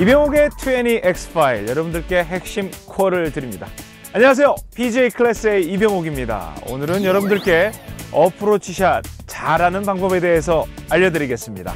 이병옥의 20X 파일, 여러분들께 핵심 콜을 드립니다. 안녕하세요, BJ 클래스의 이병옥입니다. 오늘은 여러분들께 어프로치 샷 잘하는 방법에 대해서 알려드리겠습니다.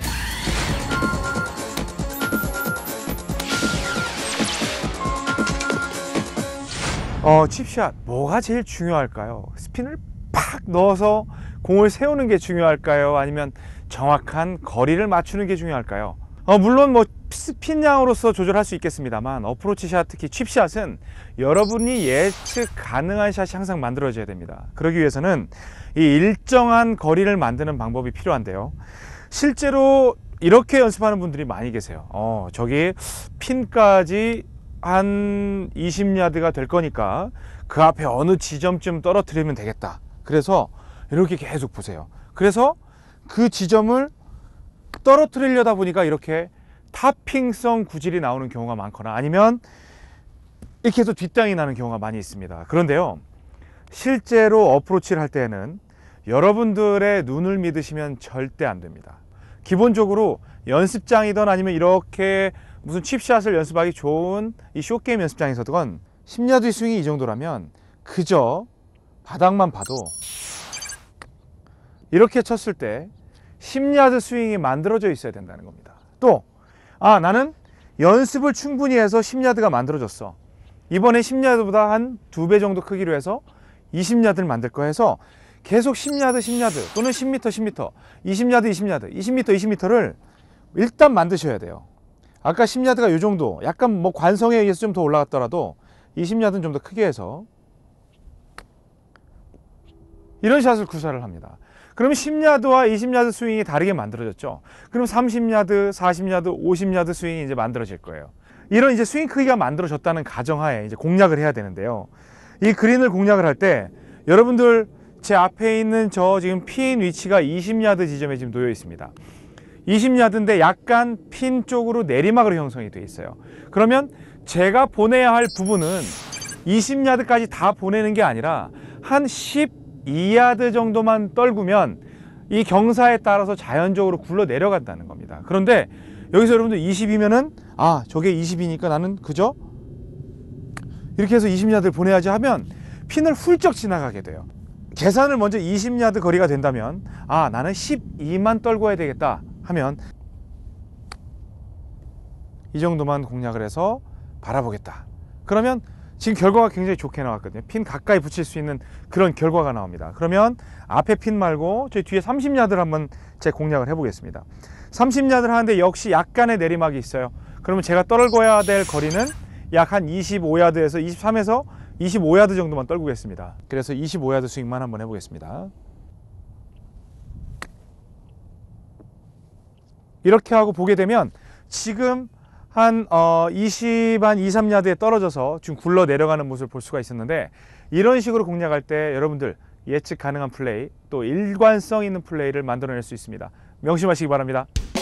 칩샷 뭐가 제일 중요할까요? 스핀을 팍 넣어서 공을 세우는 게 중요할까요? 아니면 정확한 거리를 맞추는 게 중요할까요? 물론 뭐 스핀 양으로서 조절할 수 있겠습니다만, 어프로치 샷, 특히 칩샷은 여러분이 예측 가능한 샷이 항상 만들어져야 됩니다. 그러기 위해서는 이 일정한 거리를 만드는 방법이 필요한데요, 실제로 이렇게 연습하는 분들이 많이 계세요. 저기 핀까지 한 20야드가 될 거니까 그 앞에 어느 지점쯤 떨어뜨리면 되겠다. 그래서 이렇게 계속 보세요. 그래서 그 지점을 떨어뜨리려다 보니까 이렇게 타핑성 구질이 나오는 경우가 많거나, 아니면 이렇게 해서 뒷땅이 나는 경우가 많이 있습니다. 그런데요, 실제로 어프로치를 할 때에는 여러분들의 눈을 믿으시면 절대 안 됩니다. 기본적으로 연습장이든 아니면 이렇게 무슨 칩샷을 연습하기 좋은 이 숏게임 연습장에서든 10야드 스윙이 이 정도라면 그저 바닥만 봐도 이렇게 쳤을 때 10야드 스윙이 만들어져 있어야 된다는 겁니다. 또 나는 연습을 충분히 해서 10야드가 만들어졌어, 이번에 10야드보다 한 2배 정도 크기로 해서 20야드를 만들 거 해서 계속 10야드 10야드 또는 10m 10m 20야드 20야드 20m 20m를 일단 만드셔야 돼요. 아까 10야드가 이 정도, 약간 뭐 관성에 의해서 좀 더 올라갔더라도 20야드는 좀 더 크게 해서 이런 샷을 구사를 합니다. 그러면 10야드와 20야드 스윙이 다르게 만들어졌죠. 그럼 30야드, 40야드, 50야드 스윙이 이제 만들어질 거예요. 이런 이제 스윙 크기가 만들어졌다는 가정하에 이제 공략을 해야 되는데요, 이 그린을 공략을 할 때 여러분들 제 앞에 있는 저 지금 핀 위치가 20야드 지점에 지금 놓여 있습니다. 20야드인데 약간 핀 쪽으로 내리막으로 형성이 되어 있어요. 그러면 제가 보내야 할 부분은 20야드까지 다 보내는 게 아니라 한 12야드 정도만 떨구면 이 경사에 따라서 자연적으로 굴러 내려간다는 겁니다. 그런데 여기서 여러분들 20이면은 저게 20이니까 나는 그저 이렇게 해서 20야드를 보내야지 하면 핀을 훌쩍 지나가게 돼요. 계산을 먼저 20야드 거리가 된다면 나는 12만 떨궈야 되겠다 하면 이 정도만 공략을 해서 바라보겠다. 그러면 지금 결과가 굉장히 좋게 나왔거든요. 핀 가까이 붙일 수 있는 그런 결과가 나옵니다. 그러면 앞에 핀 말고 저희 뒤에 30야드를 한번 제 공략을 해보겠습니다. 30야드를 하는데 역시 약간의 내리막이 있어요. 그러면 제가 떨궈야 될 거리는 약 한 25야드에서 23에서 25야드 정도만 떨구겠습니다. 그래서 25야드 스윙만 한번 해보겠습니다. 이렇게 하고 보게 되면 지금 한 2, 3야드에 떨어져서 지금 굴러 내려가는 모습을 볼 수가 있었는데, 이런 식으로 공략할 때 여러분들 예측 가능한 플레이, 또 일관성 있는 플레이를 만들어낼 수 있습니다. 명심하시기 바랍니다.